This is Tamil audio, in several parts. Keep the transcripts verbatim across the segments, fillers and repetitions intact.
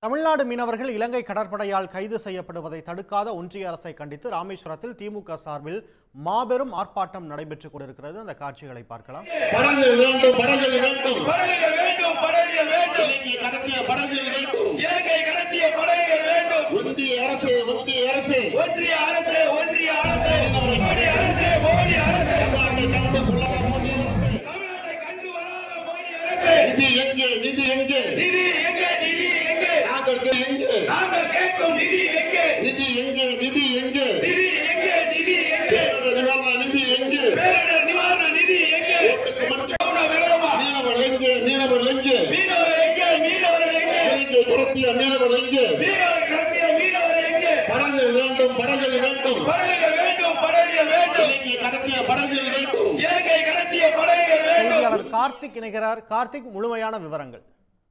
தமிழ்நாடு மீனவர்கள் இலங்கை கடற்படையால் கைது செய்யப்படுவதை தடுக்காத ஒன்றிய அரசை கண்டித்து ராமேஸ்வரத்தில் திமுக சார்பில் மாபெரும் ஆர்ப்பாட்டம் நடைபெற்றுக் கொண்டிருக்கிறது. அந்த காட்சிகளை பார்க்கலாம். படகுகள் வேண்டும், படகுகள் வேண்டும், படகுகள் வேண்டும், படகுகள் வேண்டும். இலங்கை கடத்திய படகுகள் வேண்டும், இலங்கை கடத்திய படகுகள் வேண்டும். ஒன்றிய அரசே, ஒன்றிய அரசே, ஒன்றிய அரசே, ஒன்றிய அரசே, மோடி அரசே, மோடி அரசே, தமிழ்நாட்டை கண்டு கொள்ளாத மோடி அரசே, தமிழ்நாட்டை கண்டு வராத மோடி அரசே. நிதி எங்கே, நிதி எங்கே, நிதி எங்கே, நிதி எங்கே, நாங்கள் எங்கே, நாங்கள் கேட்கும் நிதி எங்கே, நிதி எங்கே, நிதி எங்கே, நிதி எங்கே, நிதி எங்கே, நிவாரண நிதி எங்கே, பேரிடர் நிவாரண நிதி எங்கே, மீனவர் எங்கே, மீனவர் எங்கே, மீனவர் எங்கே, மீனவர் எங்கே, இலங்கை கடத்திய மீனவர் எங்கே, மீனவர் கடத்திய மீனவர் எங்கே, படகுகள் வேண்டும், படகுகள் வேண்டும், படகுகள் வேண்டும், படகுகள் வேண்டும், இலங்கை கடத்திய படகுகள் வேண்டும், இலங்கை கடத்திய படகுகள் வேண்டும். செய்தியாளர் கார்த்திக் இணைகிறார். கார்த்திக், முழுமையான விவரங்கள்.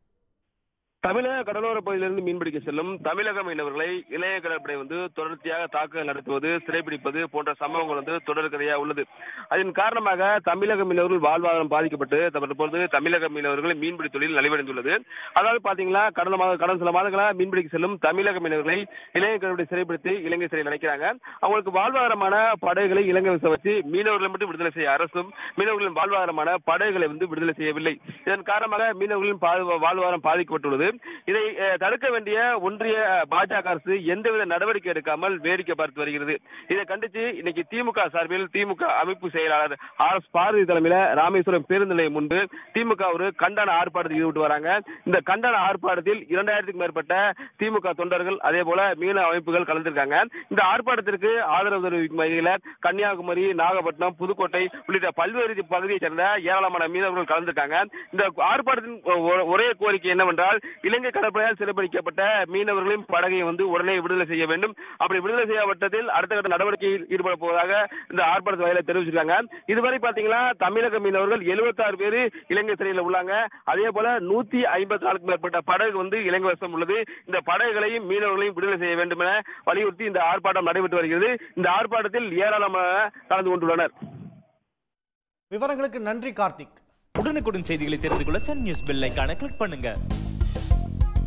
தமிழக கடலோர பகுதியிலிருந்து மீன்பிடிக்க செல்லும் தமிழக மீனவர்களை இளைய கடற்படை வந்து தொடர்ச்சியாக தாக்குதல் நடத்துவது, சிறைபிடிப்பது போன்ற சம்பவங்கள் வந்து தொடர்கதையா உள்ளது. அதன் காரணமாக தமிழக மீனவர்கள் வாழ்வாதாரம் பாதிக்கப்பட்டு தற்போது தமிழக மீனவர்கள் மீன்பிடி தொழில் நலிவடைந்துள்ளது. அதாவது பாத்தீங்கன்னா கடந்த மாத கடந்த சில மாதங்களாக மீன்பிடிக்க செல்லும் தமிழக மீனவர்களை இளைய கடற்படை சிறைப்பிடித்து இலங்கை சிறையில் அடைக்கிறாங்க. அவங்களுக்கு வாழ்வாதாரமான படகுகளை இலங்கை வச்சு மீனவர்களை மட்டும் விடுதலை செய்ய அரசும் மீனவர்களின் வாழ்வாதாரமான படகுகளை வந்து விடுதலை செய்யவில்லை. இதன் காரணமாக மீனவர்களின் வாழ்வாதாரம் பாதிக்கப்பட்டுள்ளது. இதை தடுக்க வேண்டிய ஒன்றிய பாஜக அரசு எந்தவித நடவடிக்கை எடுக்காமல் வேடிக்கை பார்த்து வருகிறது. இதை கண்டித்து இன்னைக்கு திமுக சார்பில் திமுக அமைப்பு செயலாளர் ஆர் எஸ் பாரதி தலைமையில ராமேஸ்வரம் பேருந்து நிலையம் முன்பு திமுக ஒரு கண்டன ஆர்ப்பாட்டத்தில் ஈடுபட்டு வராங்க. இந்த கண்டன ஆர்ப்பாட்டத்தில் இரண்டாயிரத்துக்கும் மேற்பட்ட திமுக தொண்டர்கள் அதே போல மீன அமைப்புகள் கலந்திருக்காங்க. இந்த ஆர்ப்பாட்டத்திற்கு ஆதரவு தெரிவிக்கும் வகையில கன்னியாகுமரி, நாகப்பட்டினம், புதுக்கோட்டை உள்ளிட்ட பல்வேறு பகுதியைச் சேர்ந்த ஏராளமான மீனவர்கள் கலந்திருக்காங்க. இந்த ஆர்ப்பாட்டத்தின் ஒரே கோரிக்கை என்னவென்றால் இலங்கை கடற்படையால் சிறைப்பிடிக்கப்பட்ட மீனவர்களின் படகை வந்து உடனே விடுதலை செய்ய வேண்டும். அப்படி விடுதலை செய்யப்பட்டதில் அடுத்த கட்ட நடவடிக்கையில் ஈடுபட போவதாக இந்த ஆர்ப்பாட்ட வகையில தெரிவிச்சிருக்காங்க. இதுவரை பாத்தீங்கன்னா தமிழக மீனவர்கள் எழுபத்தி ஆறு பேர் இலங்கை சிறையில் உள்ளாங்க. அதே போல நூத்தி ஐம்பத்தி நாலுக்கும் மேற்பட்ட படகு வந்து இலங்கை வசம் உள்ளது. இந்த படகுகளையும் மீனவர்களையும் விடுதலை செய்ய வேண்டும் என வலியுறுத்தி இந்த ஆர்ப்பாட்டம் நடைபெற்று வருகிறது. இந்த ஆர்ப்பாட்டத்தில் ஏராளமாக கலந்து கொண்டுள்ளனர். விவரங்களுக்கு நன்றி கார்த்திக். உடனுக்குடன் செய்திகளை தெரிந்து கொள்ள சன் நியூஸ் பெல் ஐகானை கிளிக் பண்ணுங்க.